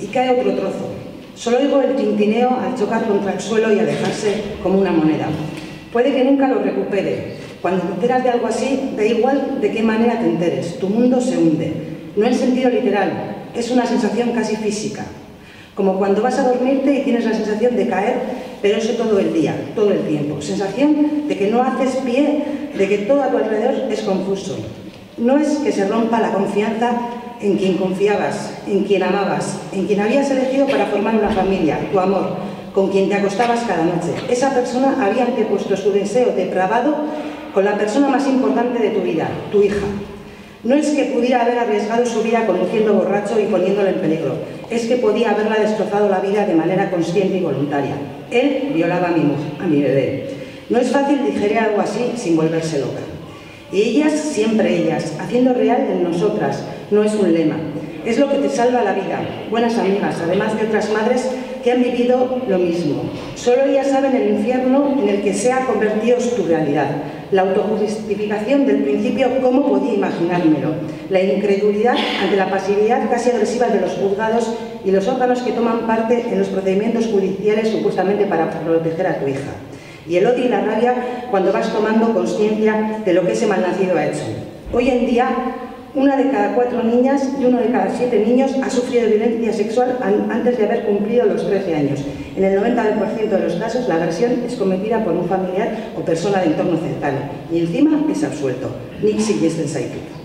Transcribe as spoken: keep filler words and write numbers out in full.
y cae otro trozo. Solo oigo el tintineo al chocar contra el suelo y a dejarse como una moneda. Puede que nunca lo recupere. Cuando te enteras de algo así, da igual de qué manera te enteres, tu mundo se hunde. No en sentido literal, es una sensación casi física. Como cuando vas a dormirte y tienes la sensación de caer, pero eso todo el día, todo el tiempo. Sensación de que no haces pie, de que todo a tu alrededor es confuso. No es que se rompa la confianza en quien confiabas, en quien amabas, en quien habías elegido para formar una familia, tu amor, con quien te acostabas cada noche. Esa persona había antepuesto su deseo depravado con la persona más importante de tu vida, tu hija. No es que pudiera haber arriesgado su vida conduciendo borracho y poniéndola en peligro, es que podía haberla destrozado la vida de manera consciente y voluntaria. Él violaba a mi mujer, a mi bebé. No es fácil digerir algo así sin volverse loca. Y ellas, siempre ellas, haciendo real en nosotras, no es un lema. Es lo que te salva la vida. Buenas amigas, además de otras madres que han vivido lo mismo. Solo ellas saben el infierno en el que se ha convertido tu realidad. La autojustificación del principio, ¿cómo podía imaginármelo? La incredulidad ante la pasividad casi agresiva de los juzgados y los órganos que toman parte en los procedimientos judiciales supuestamente para proteger a tu hija. Y el odio y la rabia cuando vas tomando conciencia de lo que ese malnacido ha hecho. Hoy en día, una de cada cuatro niñas y uno de cada siete niños ha sufrido violencia sexual antes de haber cumplido los trece años. En el noventa por ciento de los casos, la agresión es cometida por un familiar o persona de entorno cercano. Y encima es absuelto. Nixi Yesten Saitu.